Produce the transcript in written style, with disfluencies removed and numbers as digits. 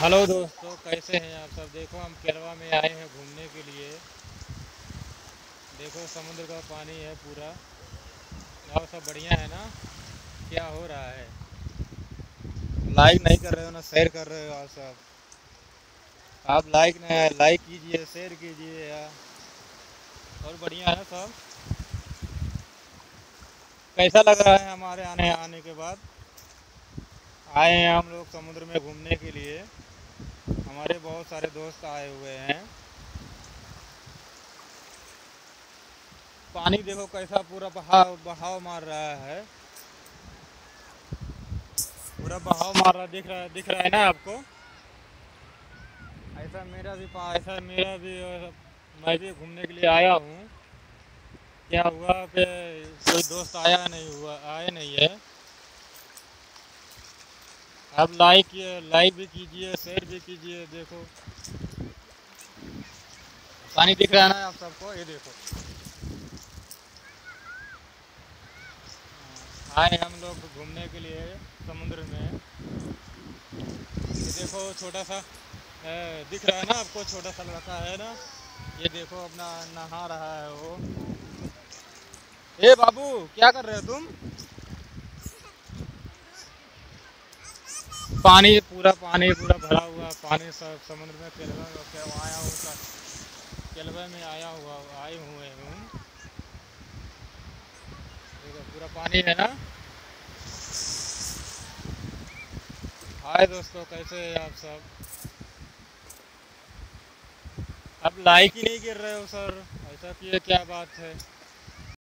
Hello दोस्तों, कैसे हैं आप सब। देखो हम केरवा में आए हैं घूमने के लिए। देखो समुद्र का पानी है पूरा। और सब बढ़िया है ना। क्या हो रहा है? लाइक नहीं कर रहे हो ना, शेयर कर रहे हो आप सब। आप लाइक नहीं, लाइक कीजिए, शेयर कीजिए यार। और बढ़िया है सब। कैसा लग रहा है हमारे आने आने के बाद? आए हैं हम लोग समुद्र में घूमने के लिए। हमारे बहुत सारे दोस्त आए हुए हैं। पानी देखो कैसा पूरा बहाव बहाव मार रहा है। पूरा बहाव मार रहा, दिख रहा है ना आपको। ऐसा मेरा भी मैं भी घूमने के लिए आया हूँ। क्या हुआ कि कोई दोस्त आया नहीं, हुआ आए नहीं है। आप लाइक भी कीजिए, शेयर भी कीजिए। देखो पानी दिख रहा है ना आप सबको, ये देखो। आए हम लोग घूमने के लिए समुद्र में। ये देखो छोटा सा दिख रहा है ना आपको, छोटा सा लड़का है ना। ये देखो अपना नहा रहा है वो। ए बाबू, क्या कर रहे हो तुम? पानी पूरा भरा हुआ पानी सब समुद्र में। केलवा में क्या आया हूँ केलवा में आया हुआ आए हुए हूँ। देखो पूरा पानी है ना। हाय दोस्तों, कैसे हैं आप सब। अब लाइक ही नहीं गिर रहे हो सर। ऐसा किए क्या बात है।